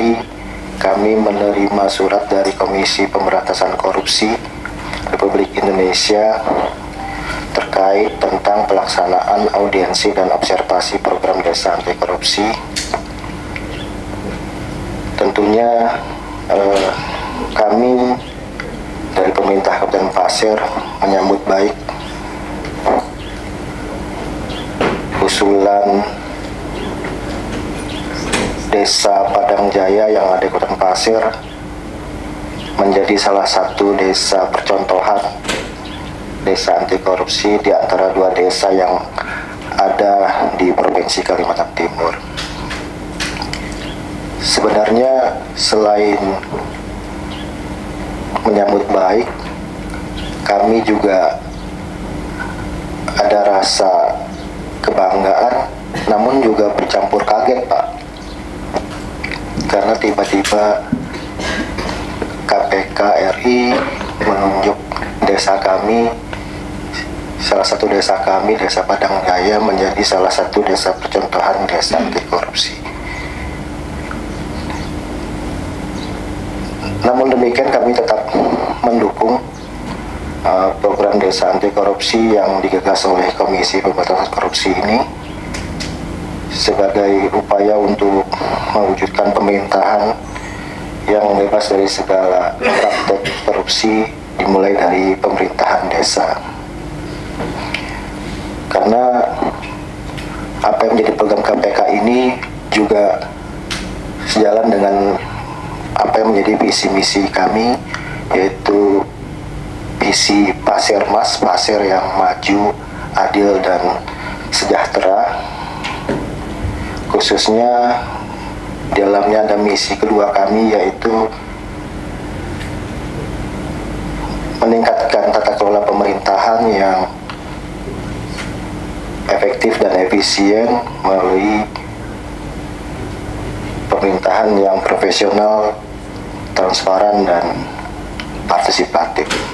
hari kami menerima surat dari Komisi Pemberantasan Korupsi Republik Indonesia terkait tentang pelaksanaan audiensi dan observasi program desa anti korupsi. Tentunya kami dari pemerintah Kabupaten Pasir menyambut baik usulan Desa Padang Jaya yang ada di Kabupaten Pasir menjadi salah satu desa percontohan desa anti korupsi di antara 2 desa yang ada di Provinsi Kalimantan Timur. Sebenarnya selain menyambut baik, kami juga ada rasa kebanggaan, namun juga bercampur kaget, Pak, karena tiba-tiba KPK RI menunjuk desa kami, salah satu desa kami, Desa Padang Jaya, menjadi salah satu desa percontohan desa anti korupsi. Namun demikian kami tetap mendukung program desa anti korupsi yang digagas oleh Komisi Pemberantasan Korupsi ini sebagai upaya untuk mewujudkan pemerintahan yang bebas dari segala praktek korupsi dimulai dari pemerintahan desa. Karena apa yang menjadi program KPK ini juga sejalan dengan apa yang menjadi visi misi kami, yaitu visi Pasir Mas, Pasir yang maju, adil dan sejahtera. Khususnya di dalamnya ada misi kedua kami, yaitu meningkatkan tata kelola pemerintahan yang efektif dan efisien melalui pemerintahan yang profesional, transparan, dan partisipatif.